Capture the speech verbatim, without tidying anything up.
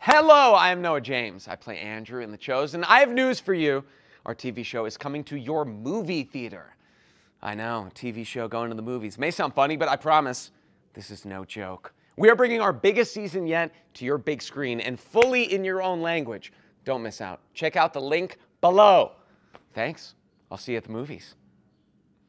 Hello, I am Noah James. I play Andrew in The Chosen. I have news for you. Our T V show is coming to your movie theater. I know, a T V show going to the movies. May sound funny, but I promise this is no joke. We are bringing our biggest season yet to your big screen and fully in your own language. Don't miss out. Check out the link below. Thanks. I'll see you at the movies.